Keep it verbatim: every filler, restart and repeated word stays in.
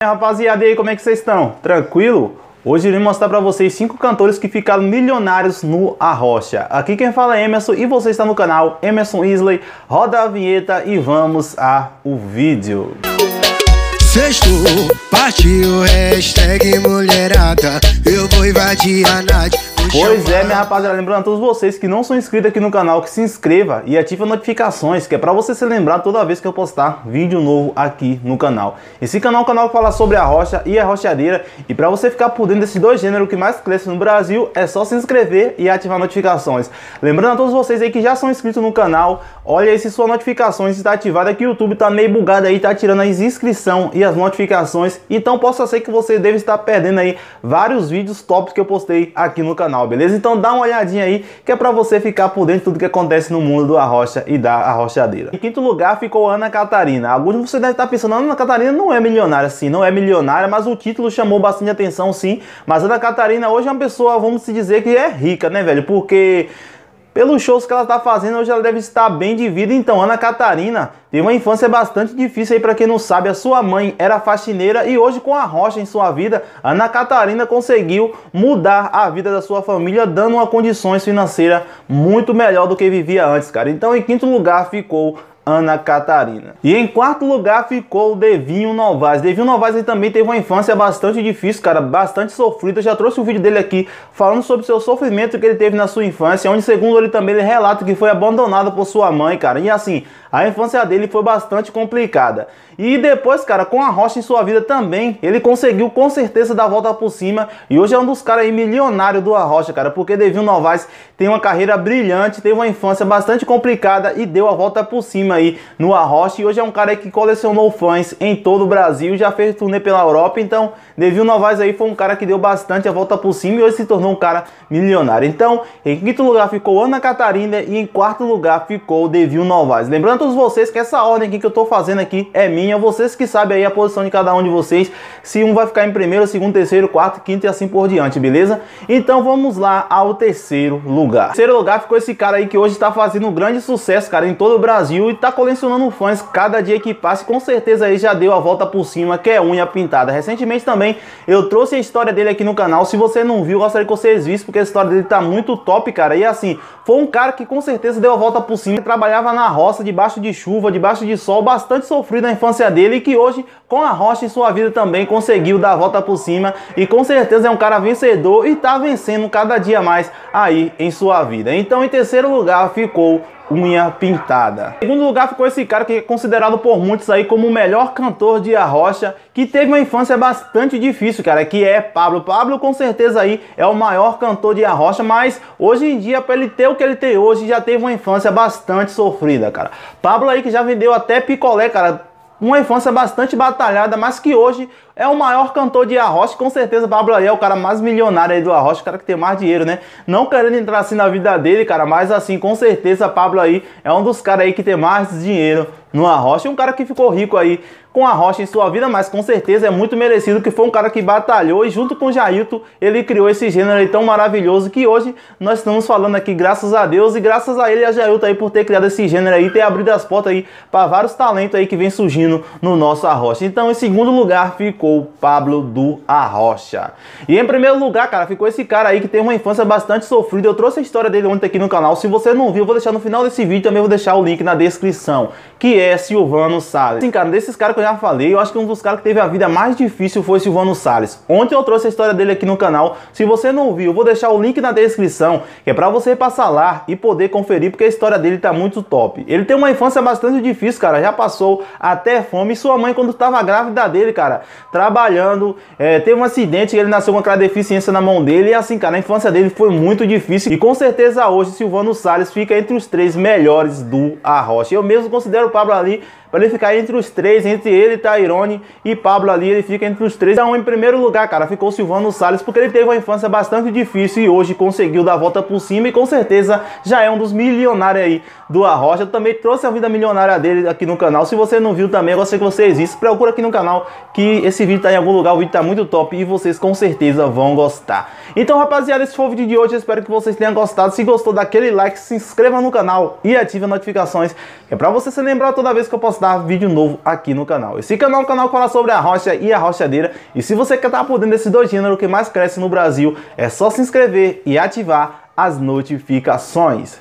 Rapaziada, e aí, como é que vocês estão? Tranquilo? Hoje eu vim mostrar pra vocês cinco cantores que ficaram milionários no Arrocha. Aqui quem fala é Emerson e você está no canal Emerson Isley. Roda a vinheta e vamos ao vídeo. Sexto, partiu, hashtag mulherada, eu vou invadir a Nádia. Pois é, minha rapaziada, lembrando a todos vocês que não são inscritos aqui no canal, que se inscreva e ative as notificações, que é pra você ser lembrado toda vez que eu postar vídeo novo aqui no canal. Esse canal é um canal que fala sobre a rocha e a rochadeira, e pra você ficar por dentro desses dois gêneros que mais crescem no Brasil, é só se inscrever e ativar notificações. Lembrando a todos vocês aí que já são inscritos no canal, olha aí se suas notificações está ativada, que o YouTube tá meio bugado aí, tá tirando as inscrições e as notificações, então possa ser que você deve estar perdendo aí vários vídeos tops que eu postei aqui no canal, beleza? Então dá uma olhadinha aí, que é pra você ficar por dentro de tudo que acontece no mundo do Arrocha e da arrochadeira. Em quinto lugar ficou Ana Catarina. Alguns de vocês devem estar pensando, Ana Catarina não é milionária, sim, não é milionária, mas o título chamou bastante atenção, sim. Mas Ana Catarina hoje é uma pessoa, vamos se dizer, que é rica, né, velho? Porque pelos shows que ela tá fazendo, hoje ela deve estar bem de vida. Então, Ana Catarina teve uma infância bastante difícil aí, pra quem não sabe. A sua mãe era faxineira e hoje, com a rocha em sua vida, Ana Catarina conseguiu mudar a vida da sua família, dando uma condições financeiras muito melhor do que vivia antes, cara. Então, em quinto lugar ficou Ana Catarina. E em quarto lugar ficou o Devinho Novaes. Devinho Novaes ele também teve uma infância bastante difícil, cara, bastante sofrida. Eu já trouxe um vídeo dele aqui falando sobre o seu sofrimento que ele teve na sua infância, onde, segundo ele também, ele relata que foi abandonado por sua mãe, cara. E assim, a infância dele foi bastante complicada. E depois, cara, com a rocha em sua vida também, ele conseguiu com certeza dar a volta por cima. E hoje é um dos caras aí milionários do Arrocha, cara, porque Devinho Novaes tem uma carreira brilhante, teve uma infância bastante complicada e deu a volta por cima aí no Arrocha. E hoje é um cara aí que colecionou fãs em todo o Brasil, já fez turnê pela Europa. Então, Devinho Novaes aí foi um cara que deu bastante a volta por cima e hoje se tornou um cara milionário. Então, em quinto lugar ficou Ana Catarina e em quarto lugar ficou Devinho Novaes. Lembrando a todos vocês que essa ordem aqui que eu tô fazendo aqui é minha, vocês que sabem aí a posição de cada um de vocês, se um vai ficar em primeiro, segundo, terceiro, quarto, quinto e assim por diante, beleza? Então vamos lá ao terceiro lugar. Em terceiro lugar ficou esse cara aí que hoje tá fazendo um grande sucesso, cara, em todo o Brasil e tá colecionando fãs cada dia que passa, e com certeza aí já deu a volta por cima, que é Unha Pintada. Recentemente também eu trouxe a história dele aqui no canal. Se você não viu, gostaria que vocês vissem, porque a história dele tá muito top, cara. E assim, foi um cara que com certeza deu a volta por cima, ele trabalhava na roça, debaixo de chuva, debaixo de sol, bastante sofrido na infância dele, e que hoje, com a rocha em sua vida também, conseguiu dar a volta por cima, e com certeza é um cara vencedor e tá vencendo cada dia mais aí em sua vida. Então, em terceiro lugar ficou Unha Pintada. Em segundo lugar ficou esse cara que é considerado por muitos aí como o melhor cantor de Arrocha, que teve uma infância bastante difícil, cara, que é Pablo. Pablo com certeza aí é o maior cantor de Arrocha, mas hoje em dia, para ele ter o que ele tem hoje, já teve uma infância bastante sofrida, cara. Pablo aí que já vendeu até picolé, cara, uma infância bastante batalhada, mas que hoje é o maior cantor de Arrocha. Com certeza Pablo aí é o cara mais milionário aí do Arrocha, o cara que tem mais dinheiro, né? Não querendo entrar assim na vida dele, cara, mas assim, com certeza Pablo aí é um dos caras aí que tem mais dinheiro no Arrocha. Um cara que ficou rico aí com a rocha em sua vida, mas com certeza é muito merecido, que foi um cara que batalhou e junto com o Jailton ele criou esse gênero aí tão maravilhoso que hoje nós estamos falando aqui, graças a Deus, e graças a ele e a Jailton aí por ter criado esse gênero aí, ter abrido as portas aí para vários talentos aí que vem surgindo no nosso Arrocha. Então, em segundo lugar ficou Pablo do Arrocha. E em primeiro lugar, cara, ficou esse cara aí que tem uma infância bastante sofrida. Eu trouxe a história dele ontem aqui no canal. Se você não viu, eu vou deixar no final desse vídeo, também vou deixar o link na descrição, que é Silvano Salles. Sim, cara, desses caras que eu já falei, eu acho que um dos caras que teve a vida mais difícil foi Silvano Salles. Ontem eu trouxe a história dele aqui no canal. Se você não viu, eu vou deixar o link na descrição, que é pra você passar lá e poder conferir, porque a história dele tá muito top. Ele tem uma infância bastante difícil, cara, já passou até fome. E sua mãe, quando tava grávida dele, cara, trabalhando, é, teve um acidente, ele nasceu com aquela deficiência na mão dele, e assim, cara, a infância dele foi muito difícil. E com certeza hoje Silvano Salles fica entre os três melhores do Arrocha. Eu mesmo considero o Pablo ali para ele ficar entre os três, entre ele, Tairone e Pablo ali, ele fica entre os três. Então, em primeiro lugar, cara, ficou o Silvano Salles, porque ele teve uma infância bastante difícil e hoje conseguiu dar a volta por cima e com certeza já é um dos milionários aí do Arrocha. Eu também trouxe a vida milionária dele aqui no canal. Se você não viu também, eu gostaria que vocês vissem. Procura aqui no canal que esse vídeo tá em algum lugar, o vídeo tá muito top e vocês com certeza vão gostar. Então, rapaziada, esse foi o vídeo de hoje. Eu espero que vocês tenham gostado. Se gostou, dá aquele like, se inscreva no canal e ative as notificações, que é pra você se lembrar toda vez que eu postar postar vídeo novo aqui no canal. Esse canal é um canal que fala sobre a rocha e a rochadeira. E se você quer estar por dentro desses dois gêneros que mais crescem no Brasil, é só se inscrever e ativar as notificações.